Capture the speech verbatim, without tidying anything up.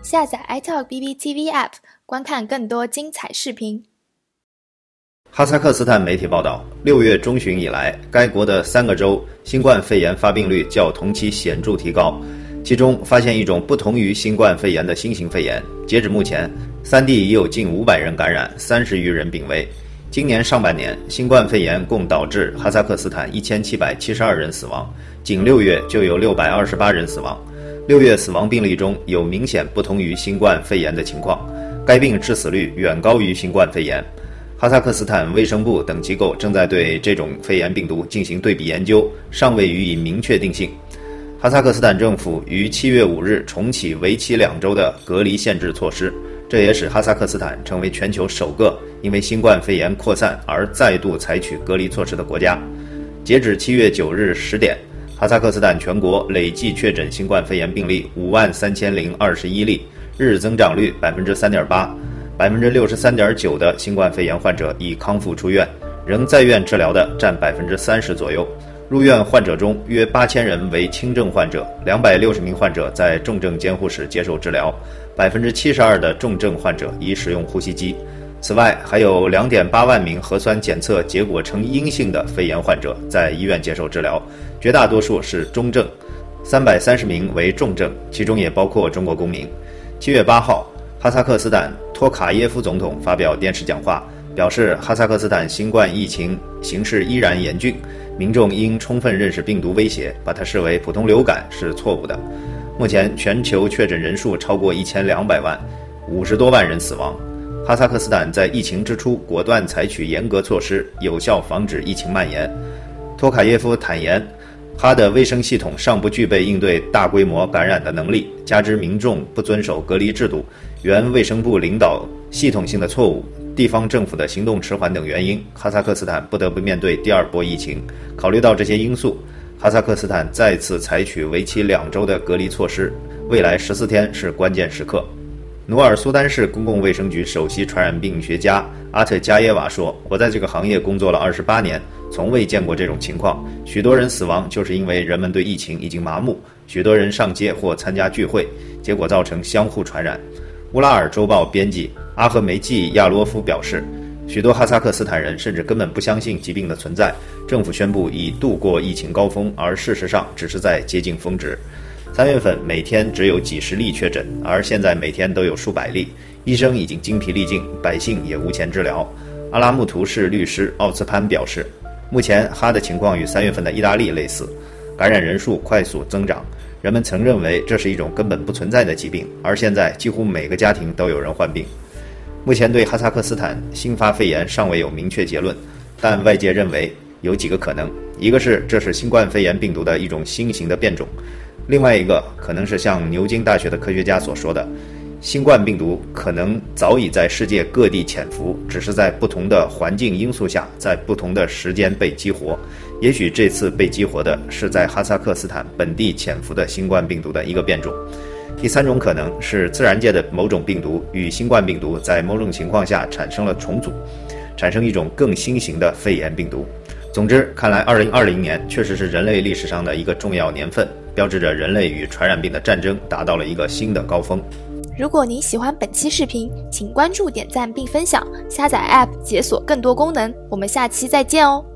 下载 iTalk B B T V App， 观看更多精彩视频。 哈萨克斯坦媒体报道，六月中旬以来，该国的三个州新冠肺炎发病率较同期显著提高，其中发现一种不同于新冠肺炎的新型肺炎。截止目前，三地已有近五百人感染，三十余人病危。今年上半年，新冠肺炎共导致哈萨克斯坦一千七百七十二人死亡，仅六月就有六百二十八人死亡。六月死亡病例中有明显不同于新冠肺炎的情况，该病致死率远高于新冠肺炎。哈萨克斯坦卫生部等机构正在对这种肺炎病毒进行对比研究，尚未予以明确定性。哈萨克斯坦政府于七月五日重启为期两周的隔离限制措施，这也使哈萨克斯坦成为全球首个因为新冠肺炎扩散而再度采取隔离措施的国家。截止七月九日十点，哈萨克斯坦全国累计确诊新冠肺炎病例五万三千零二十一例，日增长率百分之三点八。百分之六十三点九的新冠肺炎患者已康复出院，仍在院治疗的占百分之三十左右。入院患者中，约八千人为轻症患者，两百六十名患者在重症监护室接受治疗，百分之七十二的重症患者已使用呼吸机。此外，还有两点八万名核酸检测结果呈阴性的肺炎患者在医院接受治疗，绝大多数是中症，三百三十名为重症，其中也包括中国公民。七月八号，哈萨克斯坦托卡耶夫总统发表电视讲话，表示哈萨克斯坦新冠疫情形势依然严峻，民众应充分认识病毒威胁，把它视为普通流感是错误的。目前全球确诊人数超过一千两百万，五十多万人死亡。哈萨克斯坦在疫情之初果断采取严格措施，有效防止疫情蔓延。托卡耶夫坦言，他的卫生系统尚不具备应对大规模感染的能力，加之民众不遵守隔离制度，原卫生部领导系统性的错误，地方政府的行动迟缓等原因，哈萨克斯坦不得不面对第二波疫情。考虑到这些因素，哈萨克斯坦再次采取为期两周的隔离措施，未来十四天是关键时刻。努尔苏丹市公共卫生局首席传染病学家阿特加耶瓦说，我在这个行业工作了二十八年，从未见过这种情况，许多人死亡就是因为人们对疫情已经麻木，许多人上街或参加聚会，结果造成相互传染。乌拉尔周报编辑阿赫梅季亚罗夫表示，许多哈萨克斯坦人甚至根本不相信疾病的存在，政府宣布已度过疫情高峰，而事实上只是在接近峰值。三月份每天只有几十例确诊，而现在每天都有数百例，医生已经精疲力尽，百姓也无钱治疗。阿拉木图市律师奥兹潘表示，目前哈的情况与三月份的意大利类似，感染人数快速增长，人们曾认为这是一种根本不存在的疾病，而现在几乎每个家庭都有人患病。目前对哈萨克斯坦新发肺炎尚未有明确结论，但外界认为有几个可能，一个是这是新冠肺炎病毒的一种新型的变种，另外一个可能是像牛津大学的科学家所说的，新冠病毒可能早已在世界各地潜伏，只是在不同的环境因素下，在不同的时间被激活。也许这次被激活的是在哈萨克斯坦本地潜伏的新冠病毒的一个变种。第三种可能是自然界的某种病毒与新冠病毒在某种情况下产生了重组，产生一种更新型的肺炎病毒。总之，看来二零二零年确实是人类历史上的一个重要年份，标志着人类与传染病的战争达到了一个新的高峰。 如果您喜欢本期视频，请关注、点赞并分享，下载 App 解锁更多功能。我们下期再见哦。